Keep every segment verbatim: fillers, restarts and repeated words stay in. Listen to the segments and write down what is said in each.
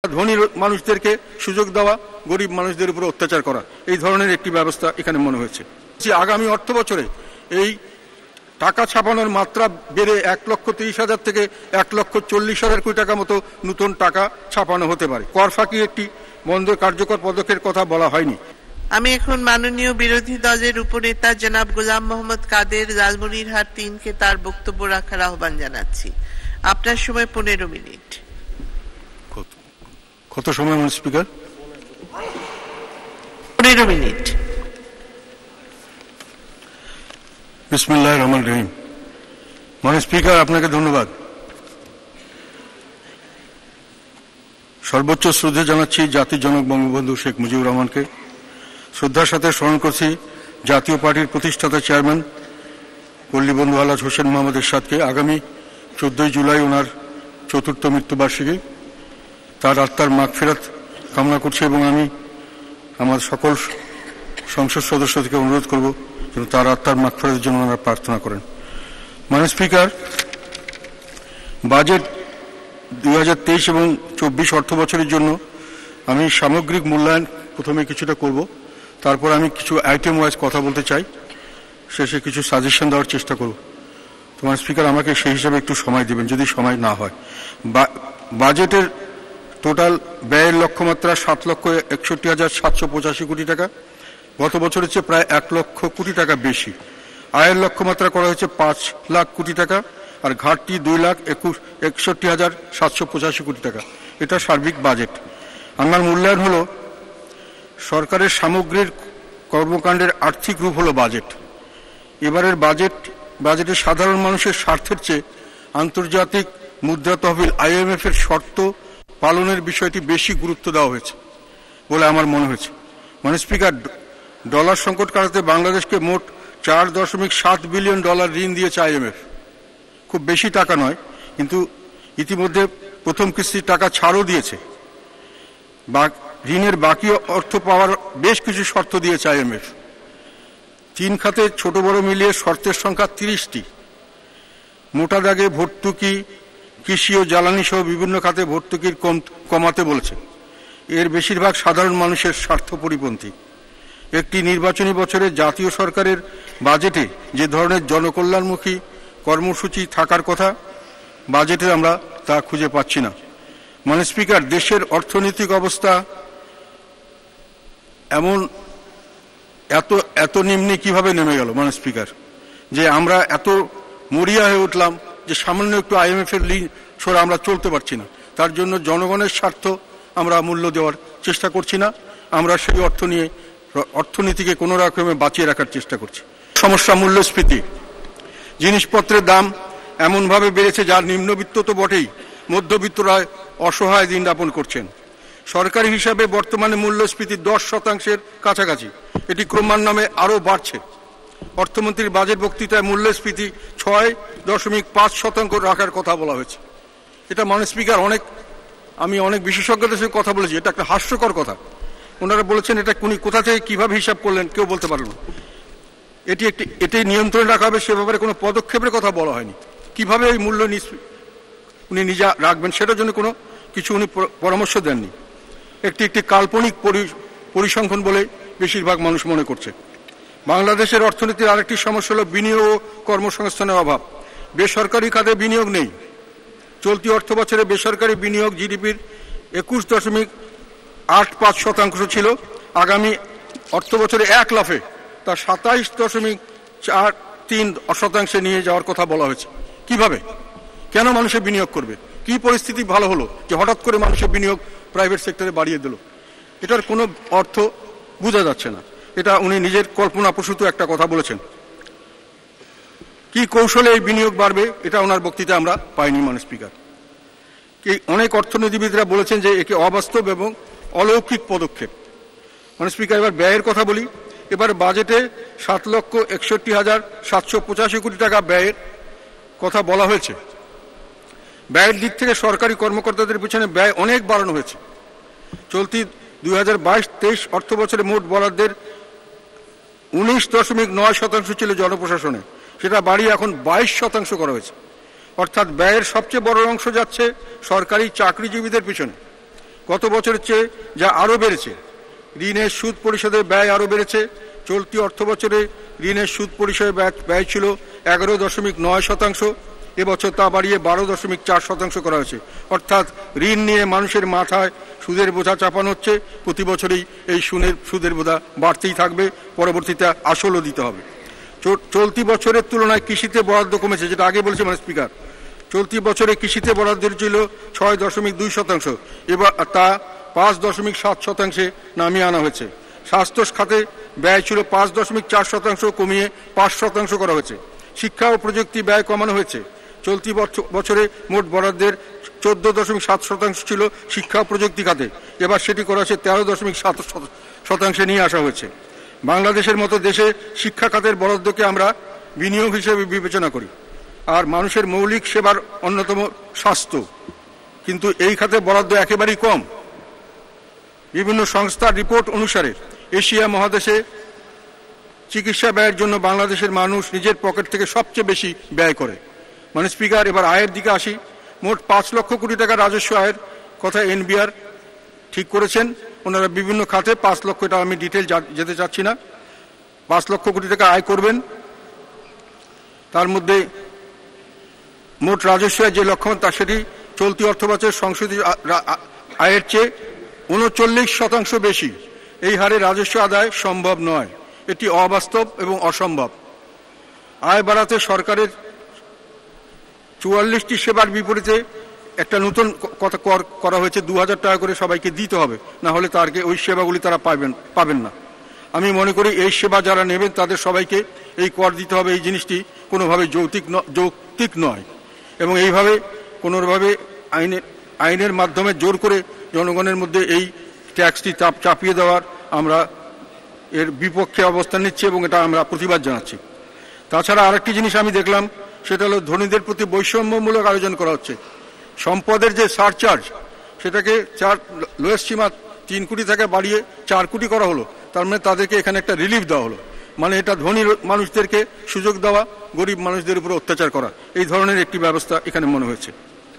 ধনী মানুষদেরকে সুযোগ দেওয়া, গরিব মানুষদের উপর অত্যাচার করা, এই ধরনের একটি ব্যবস্থা এখানে মনে হয়েছে। আগামী অর্থ বছরে এই টাকা ছাপানোর মাত্রা বেড়ে এক লক্ষ তিরিশ হাজার থেকে এক লক্ষ চল্লিশ হাজার কোটি টাকা মতো নতুন টাকা ছাপানো হতে পারে। কর ফাঁকি একটি বন্ধ কার্যকর পদক্ষেপের কথা বলা হয়নি। আমি এখন মাননীয় বিরোধী দলের উপনেতা জনাব গোলাম মোহাম্মদ কাদের লালমনিরহাট তিনকে তার বক্তব্য রাখার আহ্বান জানাচ্ছি। আপনার সময় পনেরো মিনিট। কত সময় স্পিকার? পনেরো মিনিট। বিসমিল্লাহির রহমানির রহিম। মাননীয় স্পিকার, আপনাকে ধন্যবাদ। সর্বোচ্চ শ্রদ্ধা জানাচ্ছি জাতির জনক বঙ্গবন্ধু শেখ মুজিবুর রহমানকে। শ্রদ্ধার সাথে স্মরণ করছি জাতীয় পার্টির প্রতিষ্ঠাতা চেয়ারম্যান পল্লীবন্ধু আলহাজ হোসেন মোহাম্মদ এরশাদকে। আগামী চোদ্দই জুলাই ওনার চতুর্থ মৃত্যুবার্ষিকী। তার আত্মার মাগফিরাত কামনা করছি এবং আমি আমার সকল সংসদ সদস্য থেকে অনুরোধ করব যেন তার আত্মার মাগফিরাতের জন্য ওনারা প্রার্থনা করেন। মাননীয় স্পিকার, বাজেট দুই হাজার তেইশ এবং চব্বিশ অর্থ বছরের জন্য আমি সামগ্রিক মূল্যায়ন প্রথমে কিছুটা করব, তারপর আমি কিছু আইটেম ওয়াইজ কথা বলতে চাই, শেষে কিছু সাজেশন দেওয়ার চেষ্টা করব। তোমার স্পিকার আমাকে সেই হিসাবে একটু সময় দেবেন যদি সময় না হয়। বাজেটের টোটাল ব্যয়ের লক্ষ্যমাত্রা সাত লক্ষ একষট্টি হাজার সাতশো পঁচাশি কোটি টাকা, গত বছরের চেয়ে প্রায় এক লক্ষ কোটি টাকা বেশি। আয়ের লক্ষ্যমাত্রা করা হয়েছে পাঁচ লাখ কোটি টাকা, আর ঘাটতি দুই লাখ একুশ একষট্টি হাজার সাতশো পঁচাশি কোটি টাকা। এটা সার্বিক বাজেট। আমার মূল্যায়ন হলো সরকারের সামগ্রিক কর্মকাণ্ডের আর্থিক রূপ হলো বাজেট। এবারের বাজেট বাজেটে সাধারণ মানুষের স্বার্থের চেয়ে আন্তর্জাতিক মুদ্রা তহবিল আইএমএফ এর শর্ত পালনের বিষয়টি বেশি গুরুত্ব দেওয়া হয়েছে বলে আমার মনে হয়েছে। মাননীয় স্পিকার, ডলার সংকট কাটাতে বাংলাদেশকে মোট চার দশমিক সাত বিলিয়ন ডলার ঋণ দিয়েছে আইএমএফ। খুব বেশি টাকা নয়, কিন্তু ইতিমধ্যে প্রথম কিস্তির টাকা ছাড়ও দিয়েছে। ঋণের বাকি অর্থ পাওয়ার বেশ কিছু শর্ত দিয়েছে আইএমএফ। তিন খাতে ছোট বড় মিলিয়ে শর্তের সংখ্যা তিরিশটি। মোটা দাগে ভর্তুকি, কৃষি ও জ্বালানি সহ বিভিন্ন খাতে ভর্তুকির কম কমাতে বলেছে। এর বেশিরভাগ সাধারণ মানুষের স্বার্থ পরিপন্থী। একটি নির্বাচনী বছরে জাতীয় সরকারের বাজেটে যে ধরনের জনকল্যাণমুখী কর্মসূচি থাকার কথা, বাজেটে আমরা তা খুঁজে পাচ্ছি না। মাননীয় স্পিকার, দেশের অর্থনৈতিক অবস্থা এমন এত এত নিম্নে কিভাবে নেমে গেল মাননীয় স্পিকার, যে আমরা এত মরিয়া হয়ে উঠলাম যে সামান্য একটু আইএমএফ এর ঋণ ছড়া আমরা চলতে পারছি না। তার জন্য জনগণের স্বার্থ আমরা মূল্য দেওয়ার চেষ্টা করছি না। আমরা সেই অর্থ নিয়ে অর্থনীতিকে কোনো রকমে বাঁচিয়ে রাখার চেষ্টা করছি। সমস্যা মূল্যস্ফীতি। জিনিসপত্রের দাম এমনভাবে বেড়েছে যার নিম্নবিত্ত তো বটেই, মধ্যবিত্তরা অসহায় দিন যাপন করছেন। সরকারি হিসাবে বর্তমানে মূল্যস্ফীতি দশ শতাংশের কাছাকাছি। এটি ক্রমান্বয়ে আরও বাড়ছে। অর্থমন্ত্রীর বাজেট বক্তৃতায় মূল্যস্ফীতি ছয় দশমিক পাঁচ শতাংশ রাখার কথা বলা হয়েছে। এটা মাননীয় স্পিকার, অনেক আমি অনেক বিশেষজ্ঞদের সঙ্গে কথা বলেছি, এটা একটা হাস্যকর কথা। ওনারা বলেছেন এটা উনি কোথা থেকে কিভাবে হিসাব করলেন কেউ বলতে পারল না। এটি একটি এটি নিয়ন্ত্রণে রাখা হবে সে ব্যাপারে কোনো পদক্ষেপের কথা বলা হয়নি। কিভাবে এই মূল্য উনি নিজে রাখবেন সেটার জন্য কোনো কিছু উনি পরামর্শ দেননি। একটি একটি কাল্পনিক পরিসংখ্যান বলে বেশিরভাগ মানুষ মনে করছে। বাংলাদেশের অর্থনীতির আরেকটি সমস্যা হল বিনিয়োগ ও কর্মসংস্থানের অভাব। বেসরকারি খাতে বিনিয়োগ নেই। চলতি অর্থ বছরে বেসরকারি বিনিয়োগ জিডিপির একুশ দশমিক আট পাঁচ শতাংশ ছিল। আগামী অর্থ বছরে এক লাফে তা সাতাইশ দশমিক চার তিন শতাংশে নিয়ে যাওয়ার কথা বলা হয়েছে। কিভাবে, কেন মানুষের বিনিয়োগ করবে? কি পরিস্থিতি ভালো হলো যে হঠাৎ করে মানুষের বিনিয়োগ প্রাইভেট সেক্টরে বাড়িয়ে দিল? এটার কোনো অর্থ বোঝা যাচ্ছে না। এটা উনি নিজের কল্পনাপ্রসূত একটা কথা বলেছেন। কি কৌশলে এই বিনিয়োগ বাড়বে এটা ওনার বক্তৃতায় আমরা পাইনি মাননীয় স্পিকার। অনেক অর্থনীতিবিদরা বলেছেন যে একে অবাস্তব এবং অলৌকিক পদক্ষেপ। মাননীয় স্পিকার, এবার ব্যয়ের কথা বলি। এবার বাজেটে সাত লক্ষ একষট্টি হাজার সাতশো পঁচাশি কোটি টাকা ব্যয়ের কথা বলা হয়েছে। ব্যয়ের দিক থেকে সরকারি কর্মকর্তাদের পিছনে ব্যয় অনেক বাড়ানো হয়েছে। চলতি দুই হাজার বাইশ তেইশ অর্থ বছরে মোট বরাদ্দের উনিশ দশমিক নয় শতাংশ ছিল জনপ্রশাসনে, সেটা বাড়িয়ে এখন বাইশ শতাংশ করা হয়েছে। অর্থাৎ ব্যয়ের সবচেয়ে বড় অংশ যাচ্ছে সরকারি চাকরিজীবীদের পিছনে। গত বছরের চেয়ে যা আরও বেড়েছে। ঋণের সুদ পরিশোধের ব্যয় আরও বেড়েছে। চলতি অর্থ বছরে ঋণের সুদ পরিশোধের ব্যয় ছিল এগারো দশমিক নয় শতাংশ, এবছর তা বাড়িয়ে বারো দশমিক চার শতাংশ করা হয়েছে। অর্থাৎ ঋণ নিয়ে মানুষের মাথায় সুদের বোঝা চাপানো হচ্ছে। প্রতি বছরই এই সুদের সুদের বোঝা বাড়তেই থাকবে, পরবর্তীতে আসলও দিতে হবে। চলতি বছরের তুলনায় কৃষিতে বরাদ্দ কমেছে, যেটা আগে বলেছে মানে স্পিকার। চলতি বছরে কৃষিতে বরাদ্দ ছিল ছয় দশমিক দুই শতাংশ, এবার তা পাঁচ দশমিক সাত শতাংশে নামিয়ে আনা হয়েছে। স্বাস্থ্য খাতে ব্যয় ছিল পাঁচ দশমিক চার শতাংশ, কমিয়ে পাঁচ শতাংশ করা হয়েছে। শিক্ষা ও প্রযুক্তি ব্যয় কমানো হয়েছে। চলতি বছরে মোট বরাদ্দের চোদ্দ দশমিক সাত শতাংশ ছিল শিক্ষা ও প্রযুক্তি খাতে, এবার সেটি করা হয়েছে তেরো দশমিক সাত শতাংশে নিয়ে আসা হয়েছে। বাংলাদেশের মতো দেশে শিক্ষা খাতের বরাদ্দকে আমরা বিনিয়োগ হিসেবে বিবেচনা করি, আর মানুষের মৌলিক সেবার অন্যতম স্বাস্থ্য, কিন্তু এই খাতে বরাদ্দ একেবারেই কম। বিভিন্ন সংস্থার রিপোর্ট অনুসারে এশিয়া মহাদেশে চিকিৎসা ব্যয়ের জন্য বাংলাদেশের মানুষ নিজের পকেট থেকে সবচেয়ে বেশি ব্যয় করে। মানে স্পিকার, এবার আয়ের দিকে আসি। মোট পাঁচ লক্ষ কোটি টাকা রাজস্ব আয়ের কথা এনবিআর ঠিক করেছেন। ওনারা বিভিন্ন খাতে পাঁচ লক্ষ, এটা আমি ডিটেল যেতে চাচ্ছি না, পাঁচ লক্ষ কোটি টাকা আয় করবেন। তার মধ্যে মোট রাজস্ব আয় যে লক্ষ্য, তা সেটি চলতি অর্থ বছরের সংসদীয় আয়ের চেয়ে উনচল্লিশ শতাংশ বেশি। এই হারে রাজস্ব আদায় সম্ভব নয়, এটি অবাস্তব এবং অসম্ভব। আয় বাড়াতে সরকারের চুয়াল্লিশটি সেবার বিপরীতে একটা নতুন কথা করা হয়েছে, দু হাজার টাকা করে সবাইকে দিতে হবে, না হলে তারকে ওই সেবাগুলি তারা পাবেন পাবেন না। আমি মনে করি এই সেবা যারা নেবেন তাদের সবাইকে এই কর দিতে হবে, এই জিনিসটি কোনোভাবে যৌক্তিক যৌক্তিক নয়, এবং এইভাবে কোনোভাবে আইনের আইনের মাধ্যমে জোর করে জনগণের মধ্যে এই ট্যাক্সটি চাপ চাপিয়ে দেওয়ার আমরা এর বিপক্ষে অবস্থান নিচ্ছি এবং এটা আমরা প্রতিবাদ জানাচ্ছি। তাছাড়া আরেকটি জিনিস আমি দেখলাম, সেটা হলো ধনীদের প্রতি বৈষম্যমূলক আয়োজন করা হচ্ছে। সম্পদের যে সারচার্জ, সেটাকে চার লোয়েস্ট সীমা তিন কোটি থেকে বাড়িয়ে চার কোটি করা হলো। তার মানে তাদেরকে এখানে একটা রিলিফ দেওয়া হলো, মানে এটা ধনী মানুষদেরকে সুযোগ দেওয়া, গরিব মানুষদের উপর অত্যাচার করা, এই ধরনের একটি ব্যবস্থা এখানে মনে হয়েছে।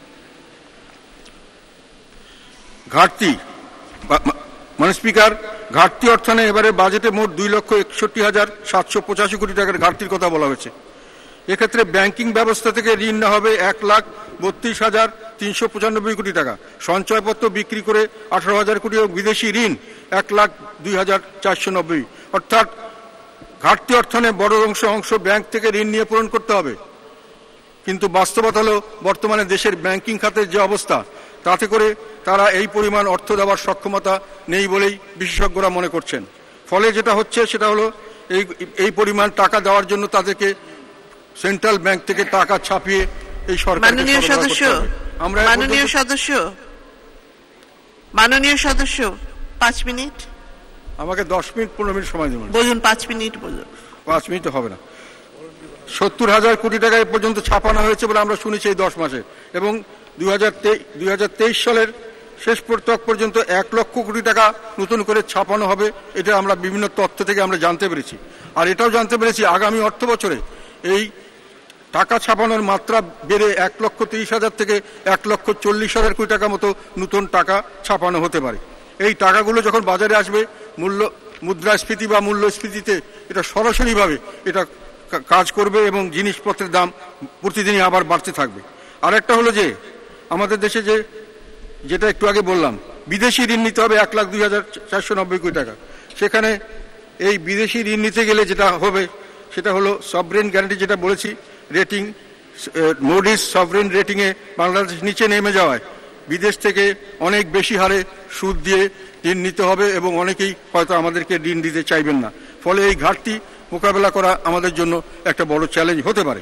ঘাটতি, মানে স্পিকার, ঘাটতি অর্থায়নে এবারে বাজেটে মোট দুই লক্ষ একষট্টি হাজার সাতশো পঁচাশি কোটি টাকার ঘাটতির কথা বলা হয়েছে। এক্ষেত্রে ব্যাংকিং ব্যবস্থা থেকে ঋণ নেওয়া হবে এক লাখ বত্রিশ হাজার তিনশো পঁচানব্বই কোটি টাকা, সঞ্চয়পত্র বিক্রি করে আঠারো হাজার কোটি এবং বিদেশি ঋণ এক লাখ দুই হাজার চারশো নব্বই। অর্থাৎ ঘাটতি অর্থায়নে বড় অংশ অংশ ব্যাংক থেকে ঋণ নিয়ে পূরণ করতে হবে। কিন্তু বাস্তবতা হলো বর্তমানে দেশের ব্যাংকিং খাতের যে অবস্থা, তাতে করে তারা এই পরিমাণ অর্থ দেওয়ার সক্ষমতা নেই বলেই বিশেষজ্ঞরা মনে করছেন। ফলে যেটা হচ্ছে সেটা হলো এই এই পরিমাণ টাকা দেওয়ার জন্য তাদেরকে সেন্ট্রাল ব্যাংক থেকে টাকা ছাপিয়ে এই সরকার। মাননীয় সদস্য, আমরা মাননীয় সদস্য মাননীয় সদস্য পাঁচ মিনিট, আমাকে দশ মিনিট পনেরো মিনিট সময় দেবেন। বলুন, পাঁচ মিনিট বলুন। পাঁচ মিনিট হবে না। সত্তর হাজার কোটি টাকা পর্যন্ত ছাপানো হয়েছে বলে আমরা শুনেছি এই দশ মাসে, এবং দুই হাজার দুই হাজার তেইশ সালের শেষ তক পর্যন্ত এক লক্ষ কোটি টাকা নতুন করে ছাপানো হবে। এটা আমরা বিভিন্ন তথ্য থেকে আমরা জানতে পেরেছি। আর এটাও জানতে পেরেছি আগামী অর্থ বছরে এই টাকা ছাপানোর মাত্রা বেড়ে এক লক্ষ তিরিশ হাজার থেকে এক লক্ষ চল্লিশ হাজার কোটি টাকা মতো নতুন টাকা ছাপানো হতে পারে। এই টাকাগুলো যখন বাজারে আসবে, মূল্য মুদ্রাস্ফীতি বা মূল্যস্ফীতিতে এটা সরাসরিভাবে এটা কাজ করবে এবং জিনিসপত্রের দাম প্রতিদিনই আবার বাড়তে থাকবে। আর একটা হলো যে আমাদের দেশে যে যেটা একটু আগে বললাম, বিদেশি ঋণ নিতে হবে এক লাখ দুই হাজার চারশো নব্বই কোটি টাকা। সেখানে এই বিদেশি ঋণ নিতে গেলে যেটা হবে সেটা হলো সভরেন গ্যারান্টি, যেটা বলেছি, রেটিং মুডিস সভরেন রেটিংয়ে বাংলাদেশ নিচে নেমে যাওয়ায় বিদেশ থেকে অনেক বেশি হারে সুদ দিয়ে ঋণ নিতে হবে এবং অনেকেই হয়তো আমাদেরকে ঋণ দিতে চাইবেন না। ফলে এই ঘাটতি মোকাবেলা করা আমাদের জন্য একটা বড় চ্যালেঞ্জ হতে পারে।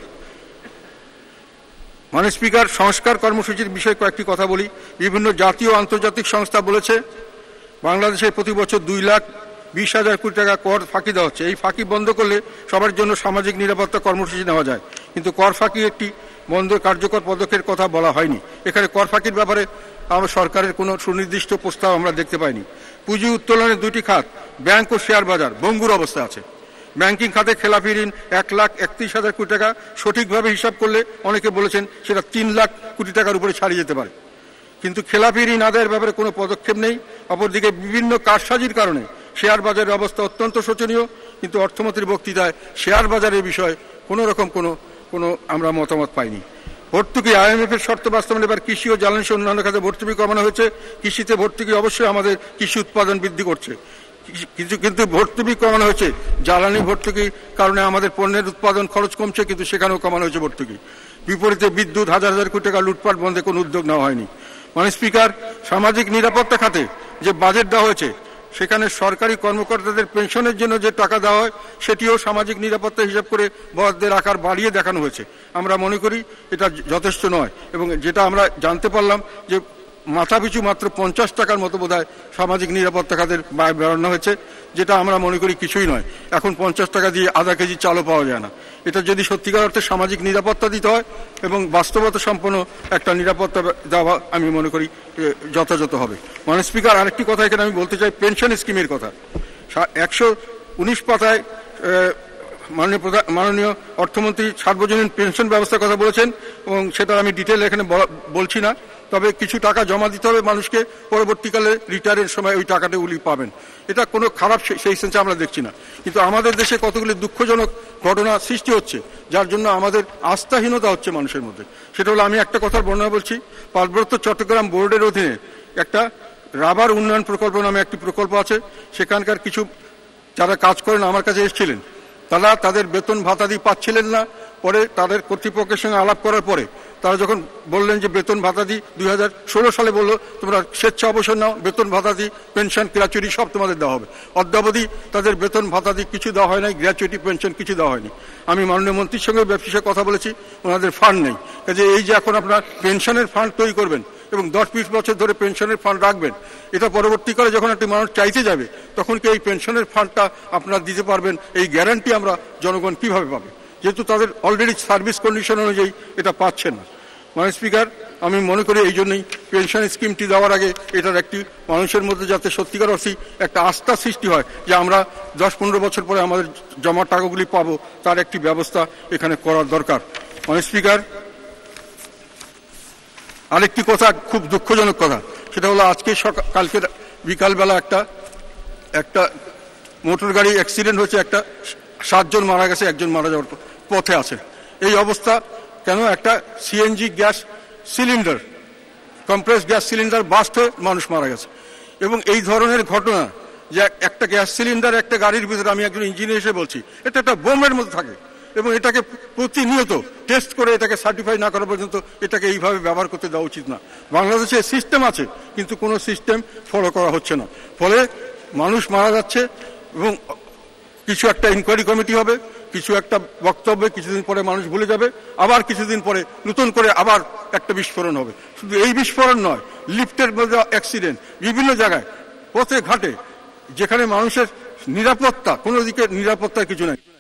মাননীয় স্পিকার, সংস্কার কর্মসূচির বিষয়ে কয়েকটি কথা বলি। বিভিন্ন জাতীয় ও আন্তর্জাতিক সংস্থা বলেছে বাংলাদেশে প্রতি বছর দুই লাখ বিশ হাজার কোটি টাকা কর ফাঁকি দেওয়া হচ্ছে। এই ফাঁকি বন্ধ করলে সবার জন্য সামাজিক নিরাপত্তা কর্মসূচি নেওয়া যায়, কিন্তু কর ফাঁকি একটি বন্ধ কার্যকর পদক্ষেপের কথা বলা হয়নি। এখানে কর ফাঁকির ব্যাপারে আমার সরকারের কোনো সুনির্দিষ্ট প্রস্তাব আমরা দেখতে পাইনি। পুঁজি উত্তোলনের দুটি খাত, ব্যাংক ও শেয়ার বাজার, ভঙ্গুর অবস্থা আছে। ব্যাংকিং খাতে খেলাপি ঋণ এক লাখ একত্রিশ হাজার কোটি টাকা, সঠিকভাবে হিসাব করলে অনেকে বলেছেন সেটা তিন লাখ কোটি টাকার উপরে ছাড়িয়ে যেতে পারে। কিন্তু খেলাপি ঋণ আদায়ের ব্যাপারে কোনো পদক্ষেপ নেই। অপরদিকে বিভিন্ন কারসাজির কারণে শেয়ার বাজারের অবস্থা অত্যন্ত শোচনীয়, কিন্তু অর্থমন্ত্রীর বক্তৃতায় শেয়ার বাজারের বিষয়ে কোনো রকম কোনো কোনো আমরা মতামত পাইনি। ভর্তুকি আইএমএফ এর শর্ত বাস্তবায়নে এবার কৃষি ও জ্বালানি সহ অন্যান্য খাতে ভর্তুকি কমানো হয়েছে। কৃষিতে ভর্তুকি অবশ্যই আমাদের কৃষি উৎপাদন বৃদ্ধি করছে, কিছু কিন্তু ভর্তুকি কমানো হয়েছে জ্বালানি ভর্তুকির কারণে আমাদের পণ্যের উৎপাদন খরচ কমছে, কিন্তু সেখানেও কমানো হয়েছে ভর্তুকি। বিপরীতে বিদ্যুৎ হাজার হাজার কোটি টাকা লুটপাট বন্ধে কোনো উদ্যোগ নেওয়া হয়নি। মানে স্পিকার, সামাজিক নিরাপত্তা খাতে যে বাজেট দেওয়া হয়েছে সেখানে সরকারি কর্মকর্তাদের পেনশনের জন্য যে টাকা দেওয়া হয় সেটিও সামাজিক নিরাপত্তা হিসাব করে বরাদ্দের আকার বাড়িয়ে দেখানো হয়েছে। আমরা মনে করি এটা যথেষ্ট নয়, এবং যেটা আমরা জানতে পারলাম যে মাথা পিছু মাত্র পঞ্চাশ টাকার মতো বোধহয় সামাজিক নিরাপত্তা খাতের ব্যয় বাড়ানো হয়েছে, যেটা আমরা মনে করি কিছুই নয়। এখন পঞ্চাশ টাকা দিয়ে আধা কেজি চালও পাওয়া যায় না। এটা যদি সত্যিকার অর্থে সামাজিক নিরাপত্তা দিতে হয় এবং বাস্তবতা সম্পন্ন একটা নিরাপত্তা দেওয়া আমি মনে করি যথাযথ হবে। মানে স্পিকার, আরেকটি কথা এখানে আমি বলতে চাই পেনশন স্কিমের কথা। একশো উনিশ পাতায় মাননীয় প্রধান মাননীয় অর্থমন্ত্রী সার্বজনীন পেনশন ব্যবস্থার কথা বলেছেন, এবং সেটা আমি ডিটেল এখানে বলছি না। তবে কিছু টাকা জমা দিতে হবে মানুষকে, পরবর্তীকালে রিটায়ারের সময় ওই টাকাটা উলি পাবেন। এটা কোনো খারাপ সেই সেন্সে আমরা দেখছি না, কিন্তু আমাদের দেশে কতগুলি দুঃখজনক ঘটনা সৃষ্টি হচ্ছে যার জন্য আমাদের আস্থাহীনতা হচ্ছে মানুষের মধ্যে। সেটা হলো, আমি একটা কথার বর্ণনা বলছি। পার্বত্য চট্টগ্রাম বোর্ডের অধীনে একটা রাবার উন্নয়ন প্রকল্প নামে একটি প্রকল্প আছে। সেখানকার কিছু যারা কাজ করেন আমার কাছে এসেছিলেন, তারা তাদের বেতন ভাতাদি পাচ্ছিলেন না। পরে তাদের কর্তৃপক্ষের সঙ্গে আলাপ করার পরে তারা যখন বললেন যে বেতন ভাতাদি দুই হাজার ষোলো সালে বললো তোমরা স্বেচ্ছা অবসর নাও, বেতন ভাতাদি পেনশন গ্র্যাচুইটি সব তোমাদের দেওয়া হবে। অদ্যাবধি তাদের বেতন ভাতাদি কিছু দেওয়া হয় নাই, গ্র্যাচুইটি পেনশন কিছু দেওয়া হয়নি। আমি মাননীয় মন্ত্রীর সঙ্গে ব্যবসায় কথা বলেছি, ওনাদের ফান্ড নেই। কাজে এই যে এখন আপনার পেনশনের ফান্ড তৈরি করবেন এবং দশ বিশ বছর ধরে পেনশনের ফান্ড রাখবেন, এটা পরবর্তীকালে যখন একটি মানুষ চাইতে যাবে তখন কি এই পেনশনের ফান্ডটা আপনারা দিতে পারবেন, এই গ্যারান্টি আমরা জনগণ কিভাবে পাবে, যেহেতু তাদের অলরেডি সার্ভিস কন্ডিশন অনুযায়ী এটা পাচ্ছেন না। মানে স্পিকার, আমি মনে করি এই জন্যই পেনশন স্কিমটি দেওয়ার আগে এটার একটি মানুষের মধ্যে যাতে সত্যিকার অর্থে একটা আস্থা সৃষ্টি হয় যে আমরা দশ পনেরো বছর পরে আমাদের জমা টাকাগুলি পাবো, তার একটি ব্যবস্থা এখানে করার দরকার। মানে স্পিকার, আরেকটি কথা খুব দুঃখজনক কথা, সেটা হলো আজকে সকাল কালকে বিকালবেলা একটা একটা মোটর গাড়ি অ্যাক্সিডেন্ট হয়েছে, একটা সাতজন মারা গেছে, একজন মারা যাওয়ার পথে আছে। এই অবস্থা কেন? একটা CNG gas cylinder, compress gas cylinder burst হয়ে মানুষ মারা গেছে। এবং এই ধরনের ঘটনা যে একটা গ্যাস সিলিন্ডার একটা গাড়ির ভিতরে, আমি একজন ইঞ্জিনিয়ার হিসেবে বলছি, এটা একটা বোমের মধ্যে থাকে এবং এটাকে প্রতিনিয়ত টেস্ট করে এটাকে সার্টিফাই না করা পর্যন্ত এটাকে এইভাবে ব্যবহার করতে দেওয়া উচিত না। বাংলাদেশে সিস্টেম আছে, কিন্তু কোনো সিস্টেম ফলো করা হচ্ছে না, ফলে মানুষ মারা যাচ্ছে। এবং কিছু একটা ইনকোয়ারি কমিটি হবে, কিছু একটা বক্তব্য, কিছুদিন পরে মানুষ ভুলে যাবে, আবার কিছুদিন পরে নতুন করে আবার একটা বিস্ফোরণ হবে। শুধু এই বিস্ফোরণ নয়, লিফটের মধ্যে অ্যাক্সিডেন্ট, বিভিন্ন জায়গায় পথে ঘাটে যেখানে মানুষের নিরাপত্তা, কোনো দিকে নিরাপত্তার কিছু নাই।